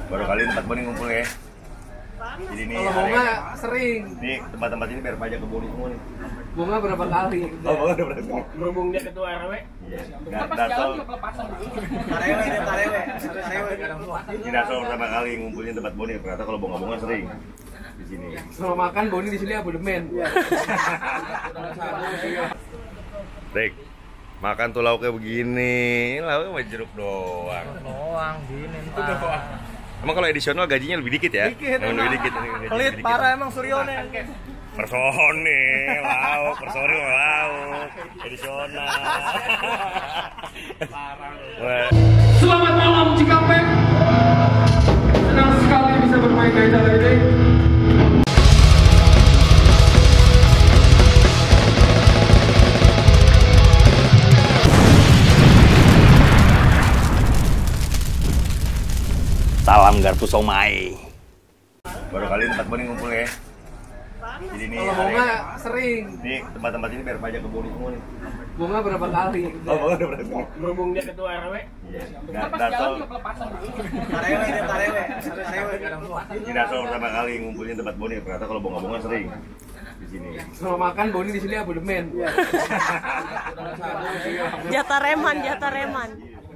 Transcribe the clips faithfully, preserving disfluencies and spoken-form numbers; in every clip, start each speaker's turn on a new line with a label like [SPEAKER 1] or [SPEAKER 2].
[SPEAKER 1] Baru kali tempat Boni ngumpul ya. Jadi nih
[SPEAKER 2] kalau bunga sering.
[SPEAKER 1] Nih tempat-tempat ini biar pajak ke Boni semua nih.
[SPEAKER 2] Bunga berapa kali?
[SPEAKER 1] Oh, bunga udah berapa?
[SPEAKER 3] Berhubung dia ketua R W.
[SPEAKER 1] Iya.
[SPEAKER 3] Pas jalan juga kelepasan.
[SPEAKER 2] Tarewe ini tarewe. Tarewe.
[SPEAKER 1] Ini asal pertama kali ngumpulin tempat Boni. Ternyata kalau bunga-bunga sering di sini.
[SPEAKER 2] Kalau makan Boni di sini abodemen.
[SPEAKER 1] Rik, makan tuh lauknya begini. Lauknya cuma jeruk doang.
[SPEAKER 3] Doang gini entar.
[SPEAKER 1] Emang kalau edisional gajinya lebih dikit ya?
[SPEAKER 2] Dikit,
[SPEAKER 1] Emang lebih dikit.
[SPEAKER 3] Pelit parah emang Suryone.
[SPEAKER 1] Persone, lauk, persone lauk, edisional. Parah.
[SPEAKER 2] Selamat malam Cikampek. Senang sekali bisa bermain di acara ini.
[SPEAKER 1] Salam garpu somai. Baru kali tempat Boni ngumpul ya. Jadi nih
[SPEAKER 2] kalau bunga sering.
[SPEAKER 1] Nih tempat-tempat ini biar pajak ke Boni semua nih.
[SPEAKER 2] Bunga berapa kali?
[SPEAKER 1] Oh, bunga udah berapa?
[SPEAKER 3] Berhubung dia ketua R W.
[SPEAKER 1] Iya.
[SPEAKER 3] Pas jalan juga kelepasan.
[SPEAKER 2] Tarewe ini tarewe. Tarewe.
[SPEAKER 1] Ini asal pertama kali ngumpulin tempat Boni. Ternyata kalau bunga-bunga sering di sini.
[SPEAKER 2] Kalau makan Boni di sini abodemen.
[SPEAKER 4] Jatah reman, jatah reman.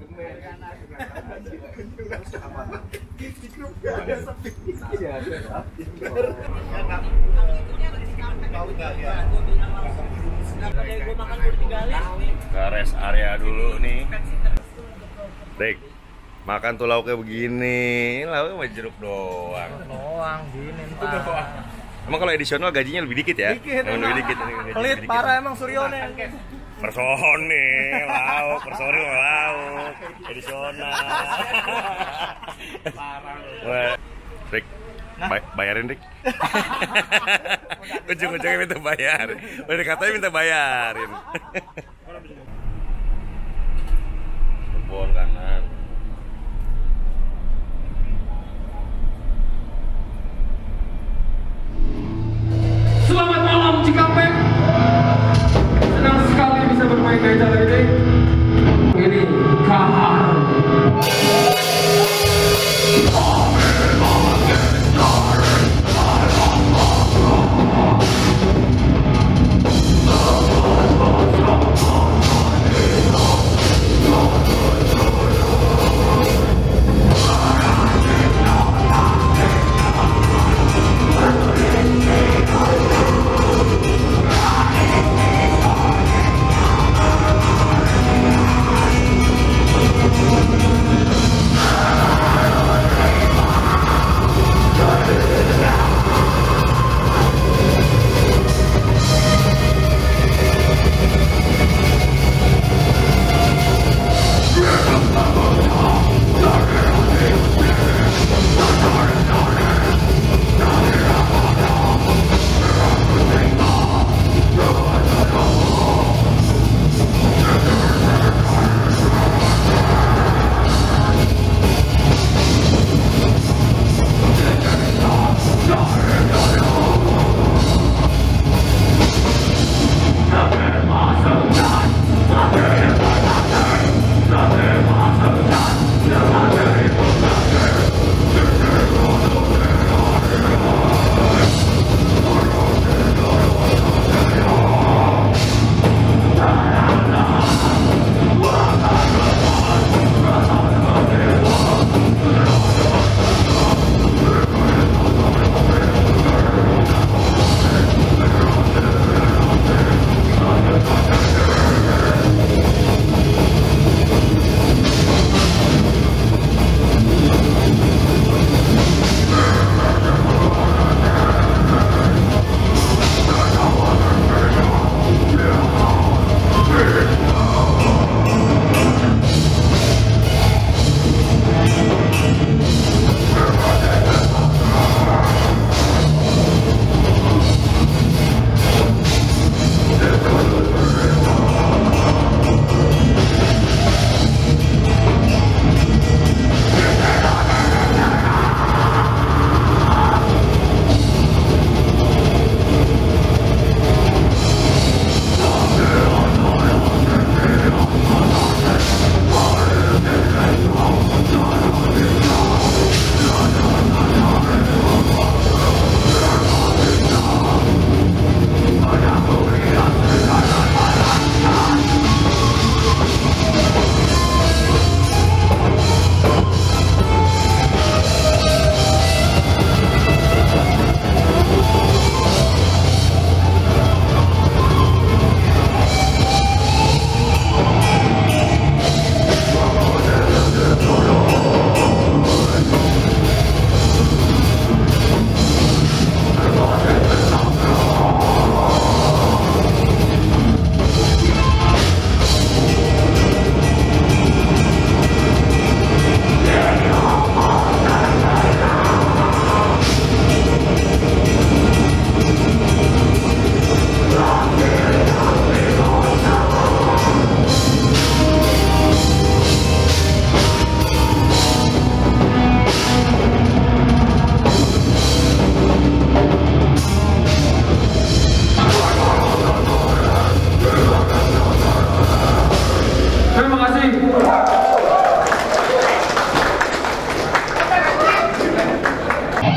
[SPEAKER 1] Ke rest area dulu nih. Rik, makan tuh lauknya begini. Lauknya cuma jeruk doang.
[SPEAKER 3] Doang gini entar.
[SPEAKER 1] Emang kalau edisional gajinya lebih dikit ya?
[SPEAKER 3] Dikit,
[SPEAKER 1] Emang lebih dikit.
[SPEAKER 3] Pelit parah emang Suryone.
[SPEAKER 1] Persone, lauk, persone lauk, edisional. Parah. Rik, bay- bayarin Rik. Ujung-ujungnya minta bayar. Udah katanya minta bayarin. Kebun kanan.
[SPEAKER 2] Selamat malam Cikampek. Senang sekali bisa bermain di acara ini. Ini Kahar.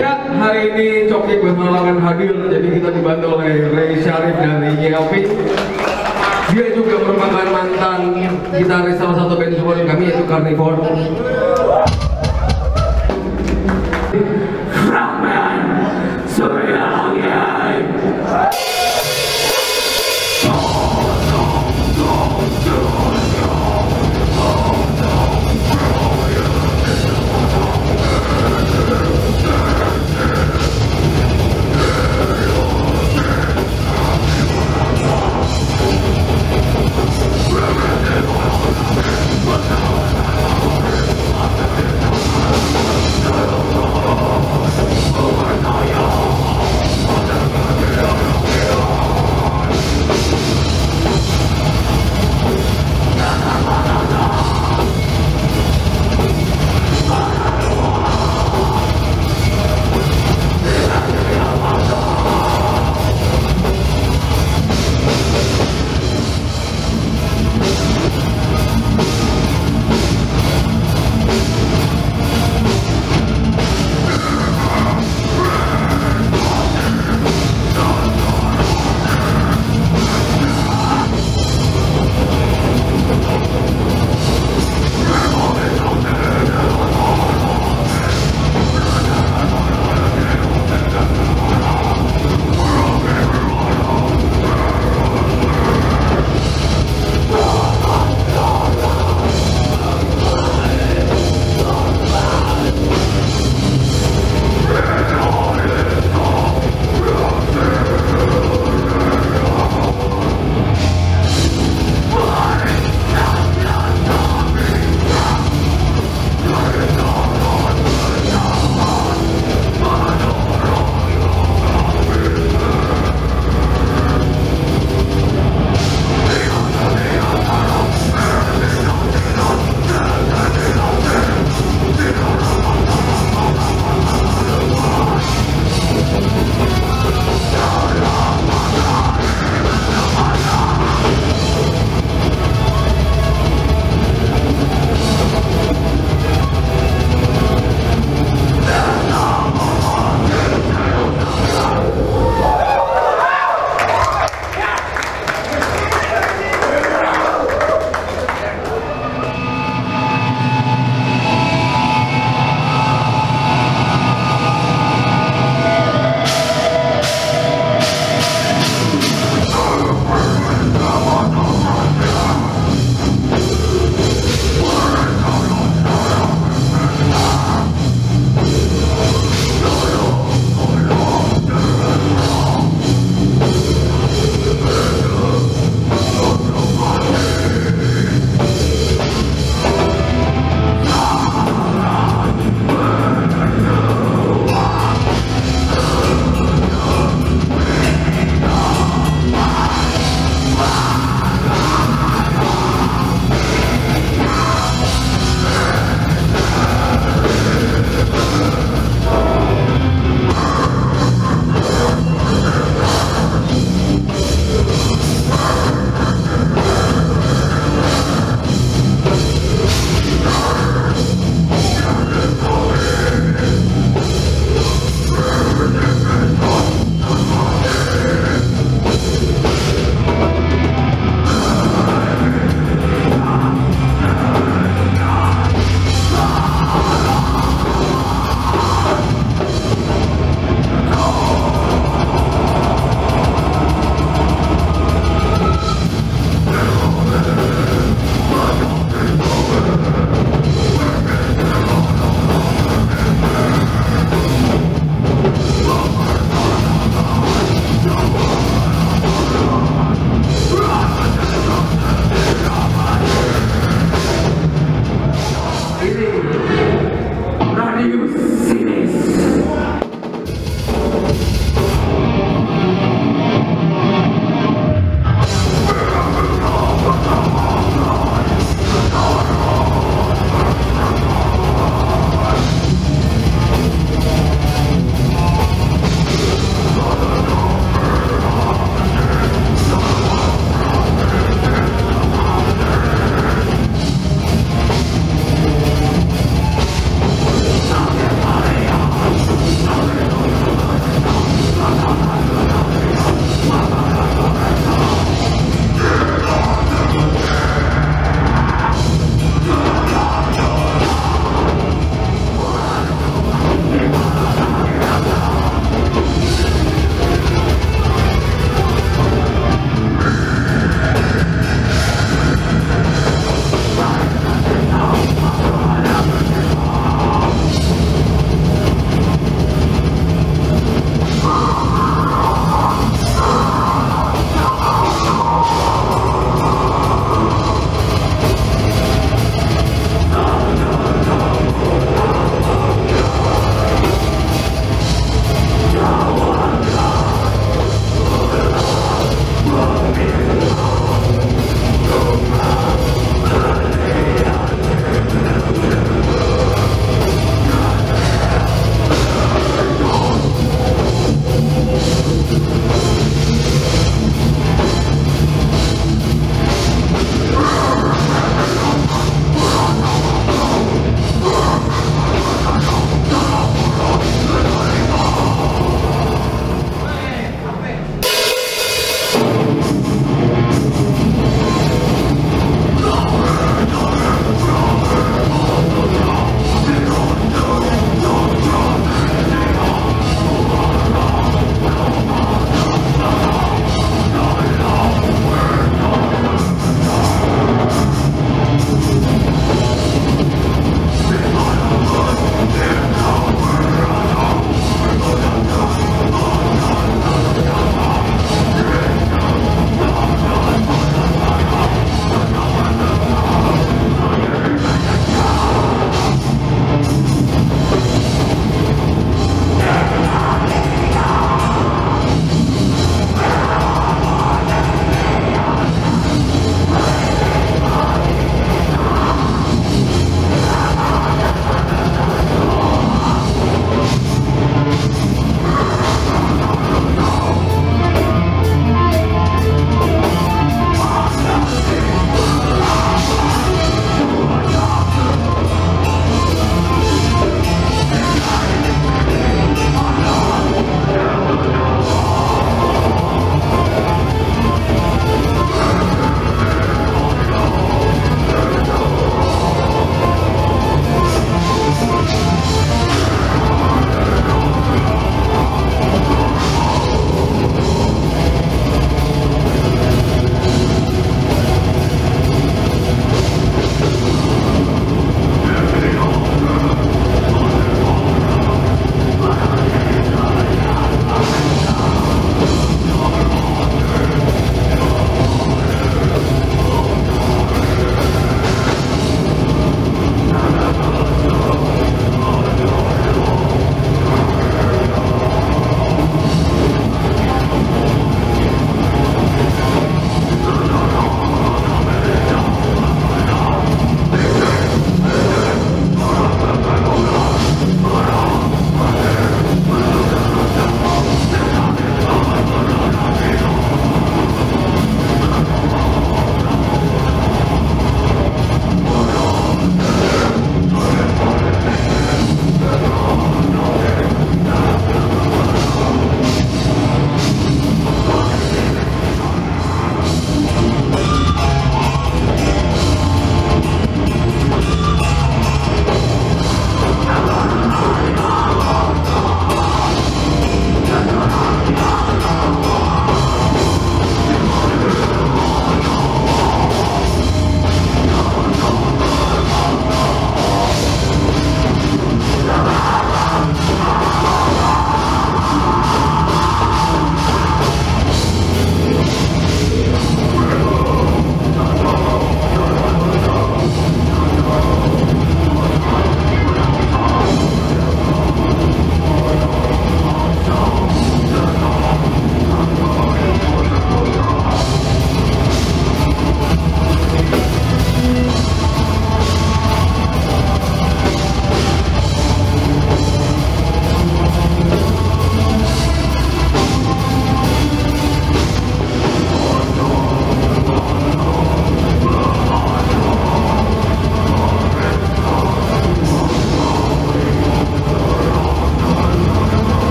[SPEAKER 2] Ya, hari ini Coki berhalangan hadir, jadi kita dibantu oleh Ray Syarif dari Y L P. Dia juga merupakan mantan gitaris salah satu band favorit kami yaitu Carnivore. Fragment Surya Langit.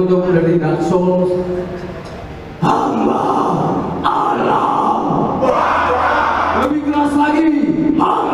[SPEAKER 2] penutup dari Dark Souls, hamba Allah. Lebih keras lagi, hamba